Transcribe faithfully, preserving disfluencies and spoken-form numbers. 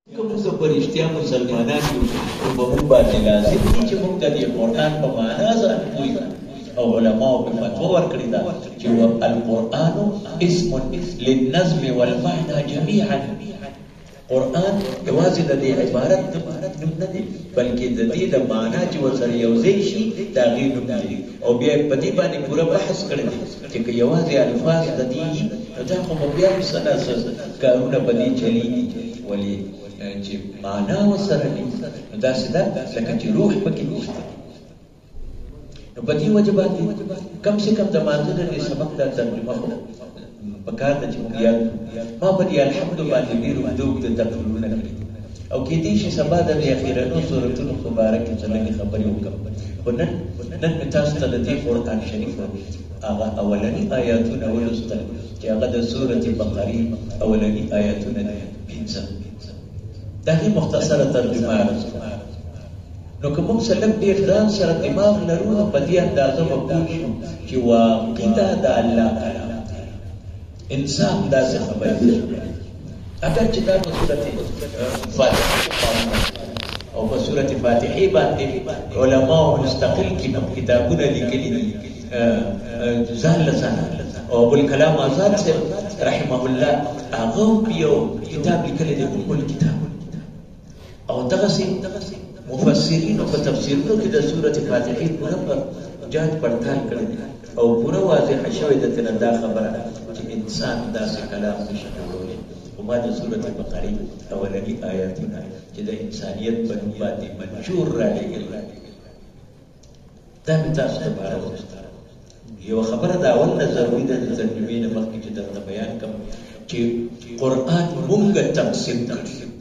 کوم څه پرشتیا مسلمانان یو په موږ باندې لازم دي چې موږ د قرآن په معنا ځان پوي او علماء په فتوا ورکړي دا چې القرآن اسم للنظم والمعنى جميعا. قرآن یوازې د دې عبارت نوم نه دی بلکې د دې د معنا چې ورسره یوځای شي دا غي نوم دی او بیا په دې باندې پوره بحث کړی دی چې یوازې الفاظ د دې دا خو بیا سره کارونه په دې چلیږي ولې چې معنا وسره نه دا سده لکه چې روح پکې نشته. نو په دې وجه باندې کم سے کم د مانځه د سبق د ترجمه خو پکار د چې یاد ما په دې الحمد باندې ډیر دوک د تقریرونه کړی او کې دې چې سبا د اخیرانو سورۃ مبارک څخه خبرې وکړم. ونن نن تاسو ته د دې قرآن شریف هغه اولنی آیاتونه ولوستل چې هغه د سورۃ بقره اولنی آیاتونه دي پنځه دا هی مختصره ترجمه ده. نو کوم سلام ډیر ځان سره دماغ لرو په دې اندازه وکړو چې واقعا د الله تعالی انسان داسې خبره ده. اگر چې دا په سورۃ فاتحه او په سورۃ فاتحه باندې علماء مستقل کتابونه لیکلي دي ځان لسانه او ابو الکلام آزاد سے رحمه الله هغه یو کتاب لیکلی دی ټول کتاب او دغه سي مفسرین او تفسیرونو کې د سورۃ فاتحه پوره پر جاج پړتال کړی او پوره واضح شوی د تنه دا خبره چې انسان داسې کلام نشي کولای. او ما د سورۃ بقره اولنی آیاتونه چې د انسانیت په نوم باندې منشور را لګل دا به تاسو ته بارو یو خبره دا اول نه ضروري ده د ترجمې نه مخکې چې درته بیان کوم چې قرآن مونږ تقسیم کړی